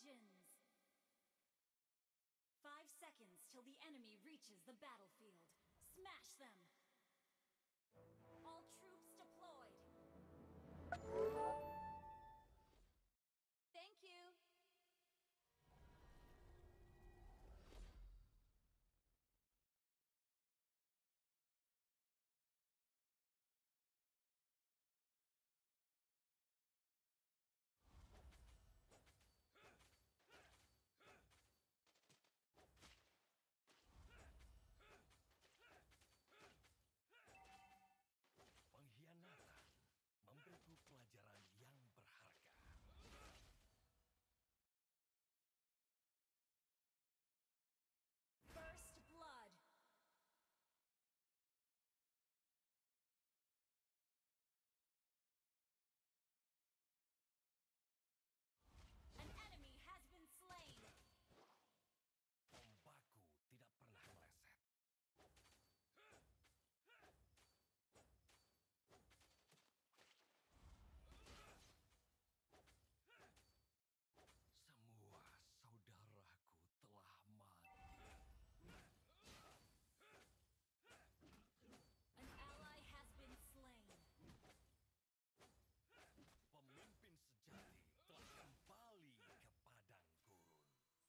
Legends! 5 seconds till the enemy reaches the battlefield. Smash them! All troops deployed! Thank you! Pengkhianatan memberiku pelajaran yang berharga. First blood! An enemy has been slain! Ombakku tidak pernah meleset. Semua saudaraku telah mati. An ally has been slain. Pemimpin sejati telah kembali ke padang gurun.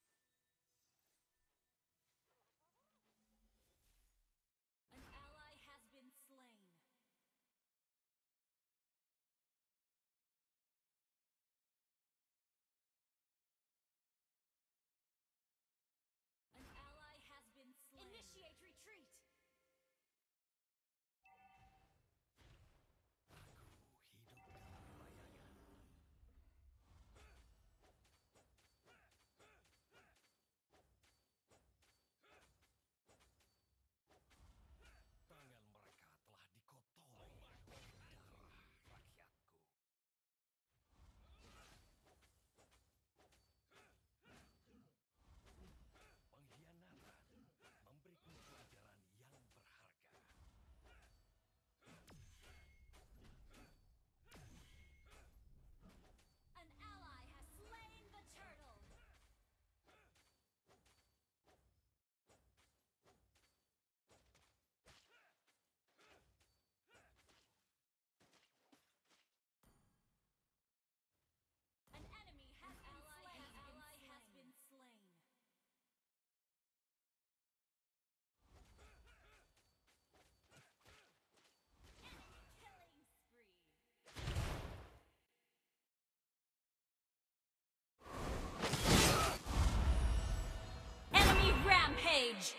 An ally has been slain. An ally has been slain. Initiate retreat! Aku hidup dalam bayangan. Tangan mereka telah dikotori oleh darah rakyatku. Pengkhianatan memberiku pelajaran yang berharga. An ally has slain the turtle! An enemy has been slain. Enemy killing spree. Enemy rampage!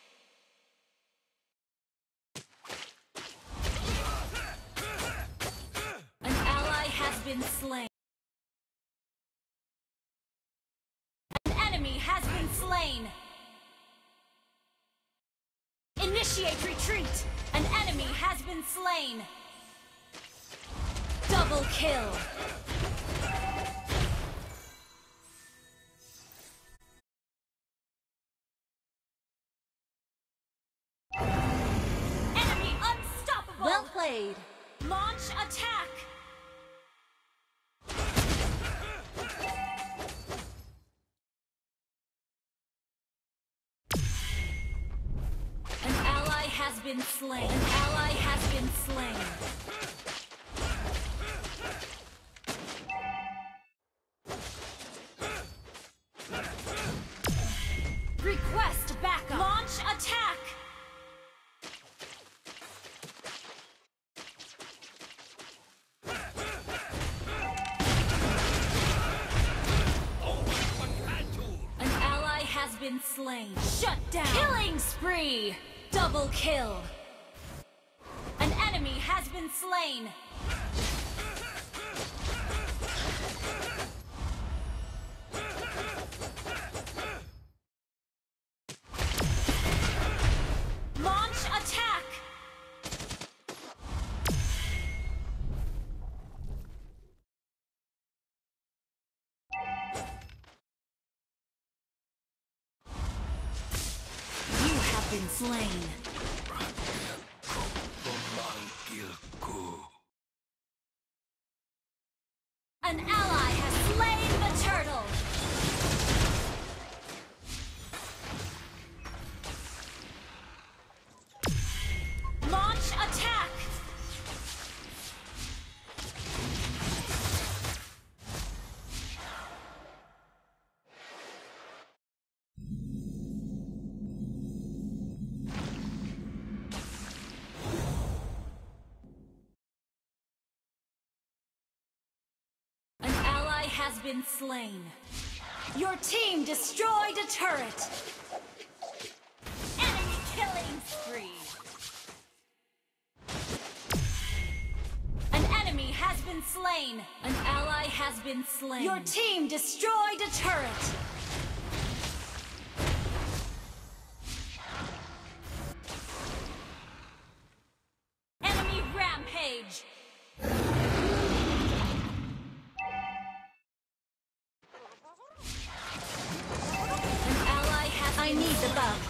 An ally has been slain. An enemy has been slain. Initiate retreat. An enemy has been slain. Double kill. Enemy unstoppable. Well played. Launch attack. An ally has been slain. An ally has been slain. Request backup. Launch attack. An ally has been slain. Shut down. Killing spree. Double kill. An enemy has been slain. Launch attack. You have been slain. Memanggilku. An ally has slain the turtle! has been slain. Your team destroyed a turret. Enemy killing spree. An enemy has been slain. An ally has been slain. Your team destroyed a turret. Enemy rampage. An ally has I need the buff.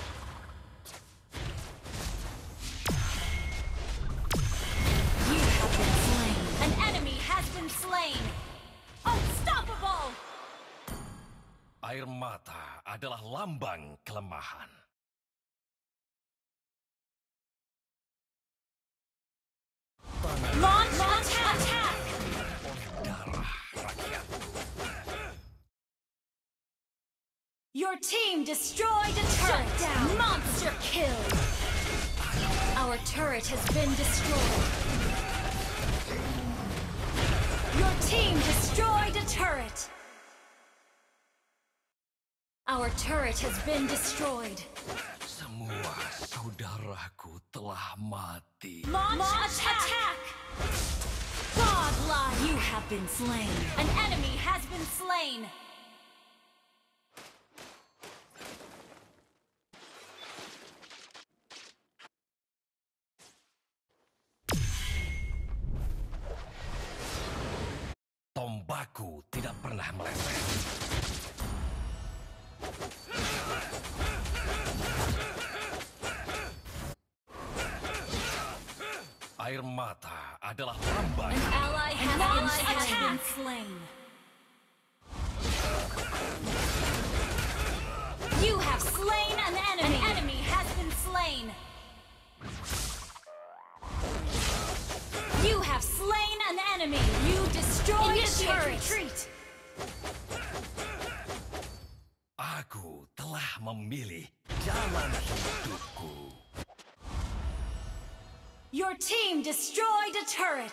You have been slain. An enemy has been slain. Unstoppable! Air mata adalah lambang kelemahan. Launch attack! Oleh darah rakyat. Your team destroyed a turret. Shut down. Monster kill. Our turret has been destroyed. Your team destroyed a turret. Our turret has been destroyed. Semua saudaraku telah mati. Launch attack! Godlike! You have been slain. An enemy has been slain. Tombakku tidak pernah meleset. Air mata adalah lambang. An ally has been slain. You have slain an enemy. An enemy has been slain. You have slain an enemy. You destroyed a turret. Retreat. Aku telah memilih jalan hidupku. Your team destroyed a turret.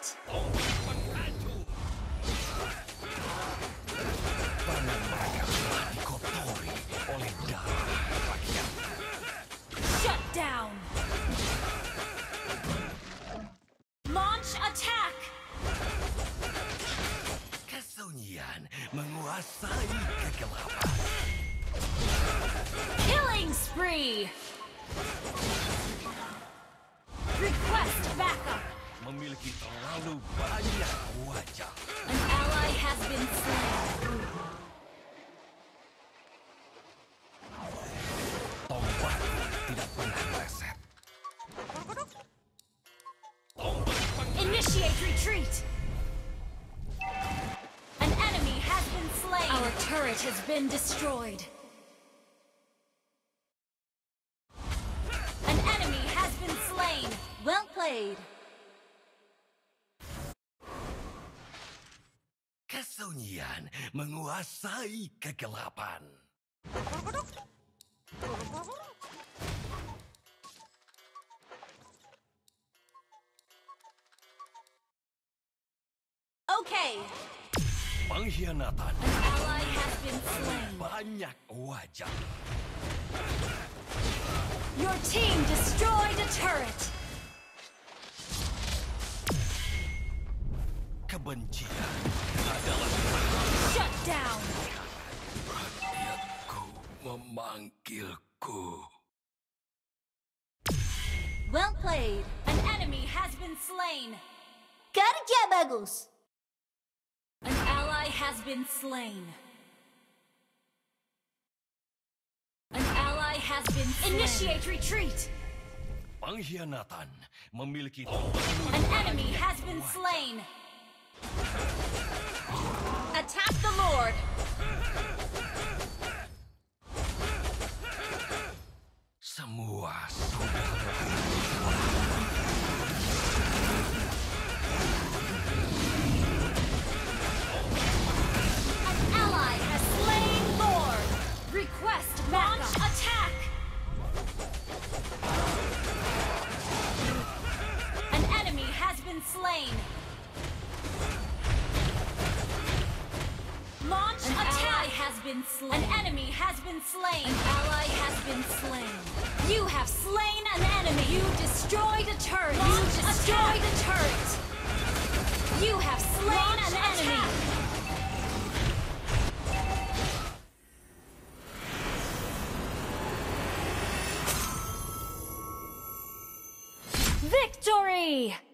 Banyak mereka telah dikotori oleh darah rakyat. Shut down. Launch attack. Kesunyian menguasai kegelapan. Killing spree. Request backup. Memiliki terlalu banyak wajah. An ally has been slain. Tombakku tidak pernah meleset. Initiate retreat. An enemy has been slain. Our turret has been destroyed. An enemy has been slain. Well played. Kesunyian menguasai kegelapan. Okay. Pengkhianatan. An ally has been slain. Banyak wajah. Your team destroyed a turret. Kebencian adalah Shut down. rakyatku memanggilku. Well played. An enemy has been slain. Kerja bagus. An ally has been slain. An ally has been slain. Initiate retreat. Pengkhianatan memiliki An enemy has been slain. Attack the Lord. semua saudara. An ally has slain Lord. Request launch attack. An enemy has been slain. Launch has been slain. An enemy has been slain. An ally has been slain. You have slain an enemy. You destroyed a turret. You destroyed a turret. You have slain an enemy. Victory!